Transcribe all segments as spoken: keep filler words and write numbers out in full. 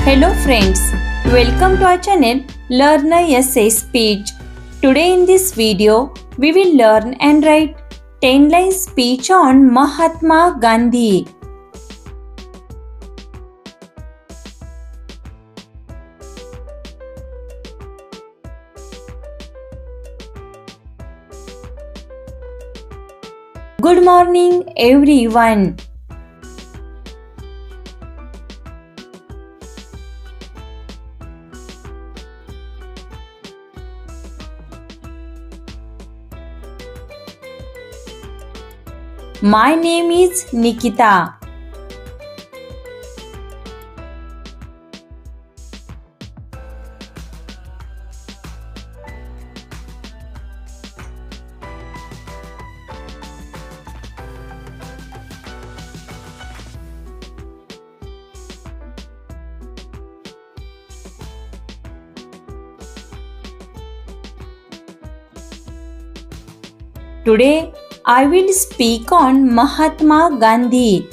Hello friends, welcome to our channel Learn a Essay Speech. Today in this video, we will learn and write ten line speech on Mahatma Gandhi. Good morning everyone. My name is Nikita. Today I will speak on Mahatma Gandhi.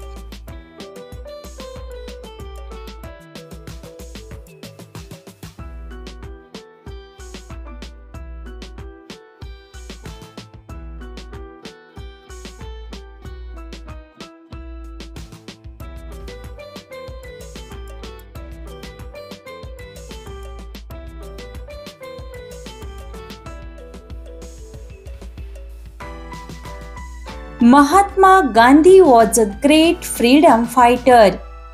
Mahatma Gandhi was a great freedom fighter.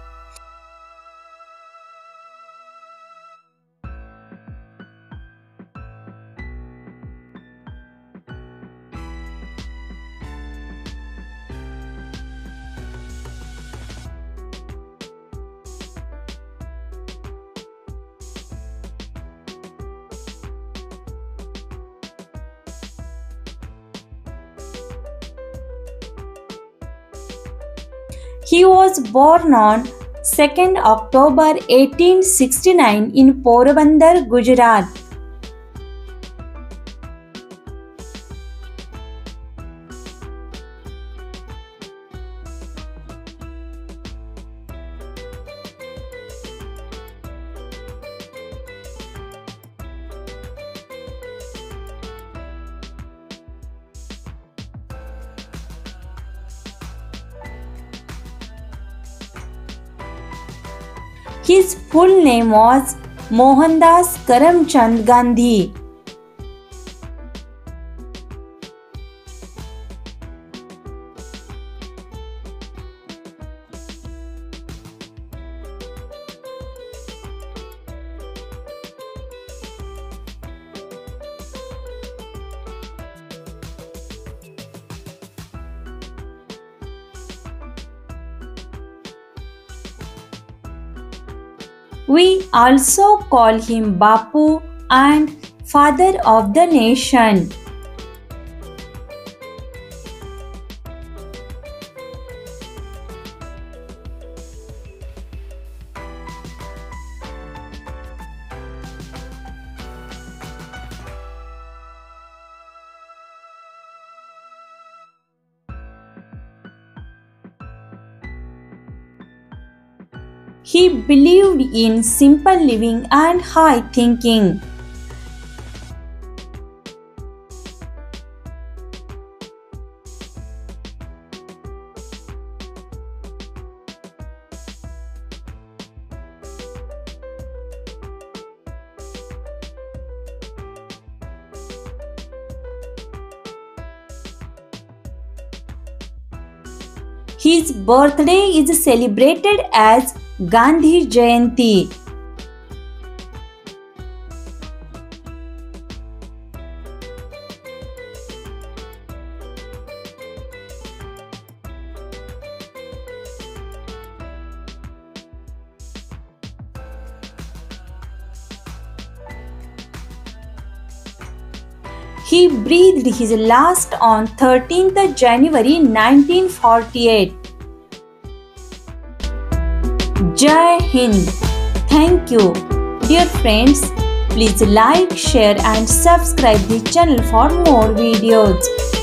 He was born on second October eighteen sixty-nine in Porabandar, Gujarat. His full name was Mohandas Karamchand Gandhi. We also call him Bapu and Father of the Nation. He believed in simple living and high thinking. His birthday is celebrated as Gandhi Jayanti. He breathed his last on thirteenth January nineteen forty-eight. Jai Hind. Thank you. Dear friends, please like, share and subscribe the channel for more videos.